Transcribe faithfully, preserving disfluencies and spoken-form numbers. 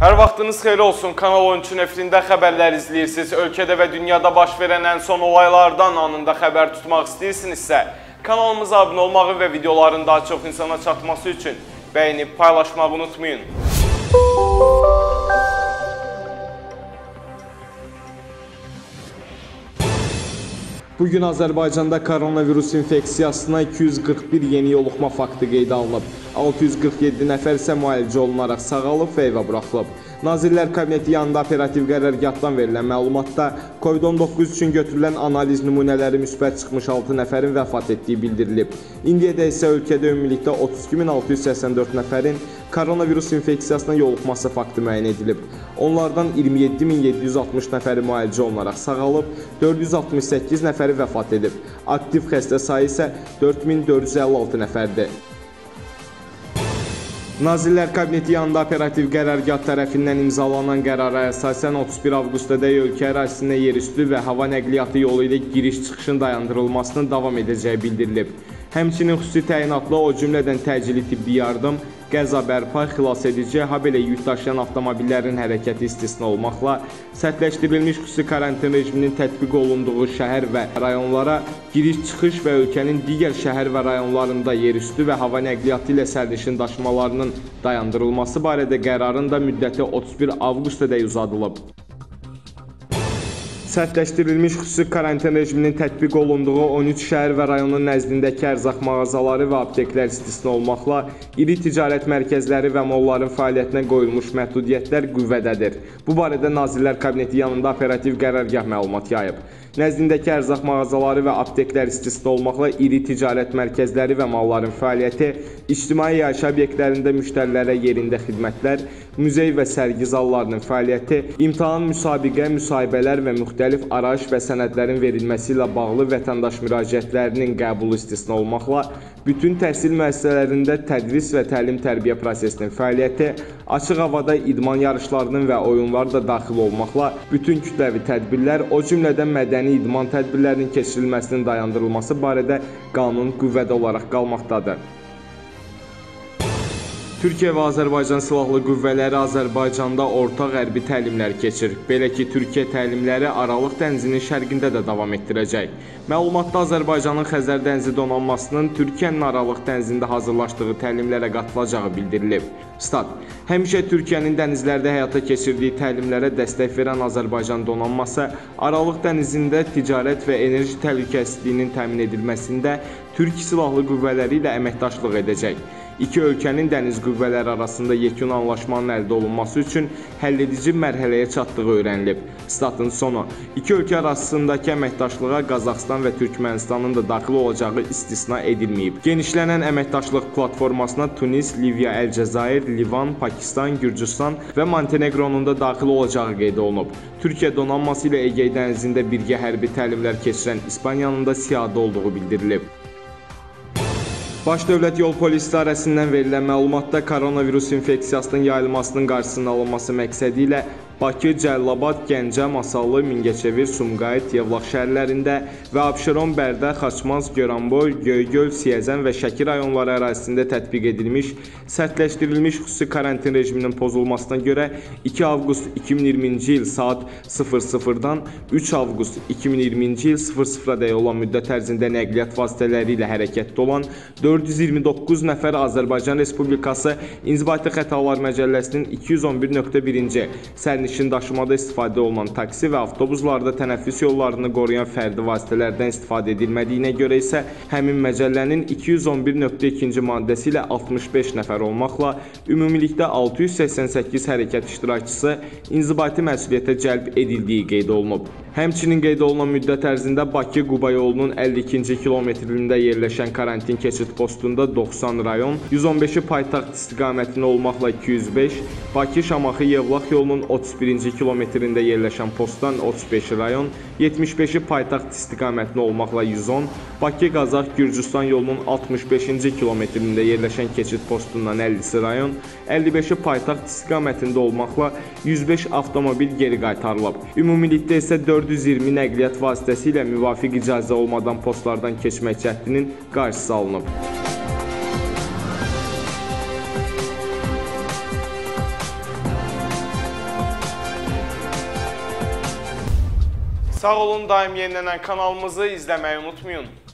Hər vaxtınız xeyir olsun. Kanal on üç nefrində xəbərlər izləyirsiniz. Ölkədə və dünyada baş verən ən son olaylardan anında xəbər tutmaq istəyirsinizsə, kanalımıza abunə olmağı və videoların daha çox insana çatması üçün bəyənib paylaşmağı unutmayın. Bugün Azərbaycanda koronavirus infeksiyasına iki yüz qırx bir yeni yoluxma faktı qeydə alınıb. altı yüz qırx yeddi nəfər isə müalicə olunaraq sağalıb və evə buraxılıb. Nazirlər Kabineti yanında operativ qərargahdan verilən məlumatda Covid on doqquz üçün götürülən analiz nümunələri müsbət çıxmış altı nəfərin vəfat etdiyi bildirilib. İndiyədə isə ölkədə ümumilikdə otuz iki min altı yüz səksən dörd nəfərin koronavirus infeksiyasına yoluxması faktı müəyyən edilib. Onlardan iyirmi yeddi min yeddi yüz altmış nəfəri müalicə olunaraq sağalıb, dörd yüz altmış səkkiz nəfəri vəfat edib. Aktiv xəstə sayı isə dörd min dörd yüz əlli altı nəfərdir. Nazirlər Kabineti yanında operativ qərargah tərəfindən imzalanan qərara əsasən otuz bir avqustdadək ölkə ərazisinə yerüstü və hava nəqliyyatı yolu ilə giriş-çıxışın dayandırılmasının davam edəcəyi bildirilib. Həmçinin xüsusi təyinatlı, o cümlədən təcili tibbi yardım, qəza bərpa, xilas edici, habelə yük daşıyan avtomobillərin hərəkəti istisna olmaqla sərtləşdirilmiş xüsusi karantin rejiminin tətbiq olunduğu şəhər və rayonlara giriş-çıxış və ölkənin digər şəhər və rayonlarında yerüstü və hava nəqliyyatı ilə sərnişin daşımalarının dayandırılması barədə qərarın da müddəti otuz bir avqustadək uzadılıb. Sərtləşdirilmiş xüsusi karantin rejiminin tətbiq olunduğu on üç şəhər və rayonun nəzdindəki ərzaq mağazaları və apteklər istisna olmaqla iri ticarət mərkəzləri və molların fəaliyyətinə qoyulmuş məhdudiyyətlər qüvvədədir. Bu barədə Nazirlər Kabineti yanında operativ qərargah məlumat yayıb. Nəzdindəki ərzaq mağazaları və apteklər istisna olmaqla iri ticarət mərkəzləri və malların fəaliyyəti, ictimai yaşayış obyektlərində müştərilərə yerində xidmətlər, muzey və sərgi zallarının fəaliyyəti, imtahan, müsabiqə, müsahibələr və müxtəlif arayış və sənədlərin verilməsi ilə bağlı vətəndaş müraciətlərinin qəbulu istisna olmaqla, bütün təhsil müəssisələrində tədris və təlim-tərbiyə prosesinin fəaliyyəti, açıq havada idman yarışlarının və oyunlar da daxil olmaqla, bütün kütləvi tədbirlər, o cümlədən mədəni idman tədbirlərinin keçirilməsinin dayandırılması barədə qanun qüvvədə olaraq qalmaqdadır. Türkiyə və Azərbaycan Silahlı Qüvvələri Azərbaycanda orta qərbi təlimlər keçir. Belə ki, Türkiyə təlimləri Aralıq dənizinin şərqində də davam etdirəcək. Məlumatda Azərbaycanın Xəzər dənizi donanmasının Türkiyənin Aralıq dənizində hazırlaşdığı təlimlərə qatılacağı bildirilib. Stat: Həmişə Türkiyənin dənizlərdə həyata keçirdiyi təlimlərə dəstək verən Azərbaycan donanması Aralıq dənizində ticarət və enerji təhlükəsizliyinin təmin edilməsində Türk Silahlı Qüvvələri ilə əməkdaşlıq edəcək. İki ölkənin dəniz qüvvələri arasında yekun anlaşmanın əldə olunması üçün həlledici mərhələyə çatdığı öyrənilib. Statın sonu: İki ölkə arasındakı əməkdaşlığa Qazaxıstan və Türkmənistanın da daxil olacağı istisna edilməyib. Genişlənən əməkdaşlıq platformasına Tunis, Liviya, Əlcəzair, Livan, Pakistan, Gürcüstan və Montenegronun da daxil olacağı qeyd olunub. Türkiyə donanması ilə Egey dənizində birgə hərbi təlimlər keçirən İspaniyanın da siyahıda olduğu bildirilib. Baş Dövlət Yol Polisi İdarəsindən verilən məlumatda koronavirus infeksiyasının yayılmasının qarşısının alınması məqsədi ilə Bakı, Cəlilabad, Gəncə, Masallı, Mingəçevir, Sumqayıt, Yevlax şəhərlərində və Abşeron, Bərdə, Xaçmaz, Göranboy, Göygöl, Siyəzən və Şəki rayonları ərazisində tətbiq edilmiş sərtləşdirilmiş xüsusi karantin rejiminin pozulmasına görə iki avqust iki min iyirminci il saat sıfır sıfırdan üç avqust iki min iyirminci il sıfır sıfıradək olan müddət ərzində nəqliyyat vasitələri ilə hərəkətdə olan dörd yüz iyirmi doqquz nəfər Azərbaycan Respublikası İnzibati Xətalar Məcəlləsinin iki yüz on bir nöqtə birinci sərnişin daşımada istifadə olunan taksi və avtobuslarda tənəffüs yollarını qoruyan fərdi vasitələrdən istifadə edilmədiyinə görə isə həmin məcəllənin iki yüz on bir nöqtə ikinci maddəsi ilə altmış beş nəfər olmaqla ümumilikdə altı yüz səksən səkkiz hərəkət iştirakçısı inzibati məsuliyyətə cəlb edildiyi qeyd olunub. Həmçinin qeyd olunan müddət ərzində Bakı-Quba yolunun əlli ikinci kilometrində yerləşən karantin keçid postunda doxsan rayon, yüz on beşi paytaxt istiqamətində olmaqla iki yüz beş, Bakı-Şamaxı-Yevlax yolunun otuz birinci kilometrində yerləşən postdan otuz beş rayon, yetmiş beşi paytaxt istiqamətində olmaqla yüz on, Bakı-Qazax-Gürcüstan yolunun altmış beşinci kilometrində yerləşən keçid postundan əllisi rayon, əlli beşi paytaxt istiqamətində olmaqla yüz beş avtomobil geri qaytarılıb. Ümumilikdə isə dörd yüz iyirmi nəqliyyat vasitəsi ilə müvafiq icazə olmadan postlardan keçmək cəhdinin qarşısı alınıb. Sağ olun, daim yenilənən kanalımızı izləməyi unutmayın.